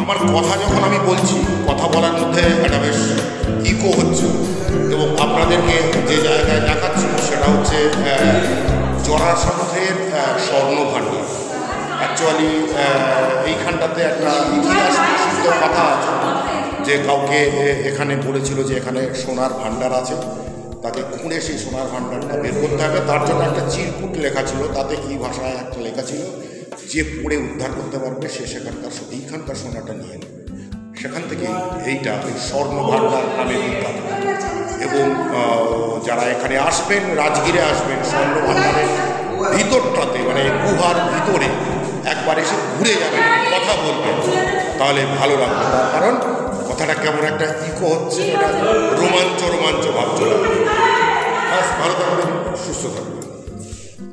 আমার কথা যখন আমি বলছি, কথা বলার মধ্যে একটা বেশ ইকো হচ্ছে, এবং আপনাদেরকে যে জায়গায় দেখাচ্ছি সেটা হচ্ছে জরাসন্ধের স্বর্ণভাণ্ডার। অ্যাকচুয়ালি এইখানটাতে একটা ইতিহাস প্রসিদ্ধ কথা আছে যে কাউকে এখানে বলেছিল যে এখানে সোনার ভাণ্ডার আছে, তাকে খুঁড়ে সেই সোনার ভাণ্ডারটা বের করতে হবে। তার জন্য একটা চিরকুট লেখা ছিল, তাতে এই ভাষায় একটা লেখা ছিল যে পড়ে উদ্ধার করতে পারবে সে এইখানকার সোনাটা নিয়ে নেবে। সেখান থেকে এইটা স্বর্ণ ভাণ্ডার নামে বিখ্যাত। এবং যারা এখানে আসবেন, রাজগীরে আসবেন, স্বর্ণ ভাণ্ডারের ভিতরটাতে মানে গুহার ভিতরে একবার এসে ঘুরে যাবেন, কথা বলবেন, তাহলে ভালো লাগবে। তার কারণ কথাটা কেমন একটা ইকো হচ্ছে, ওটা রোমাঞ্চ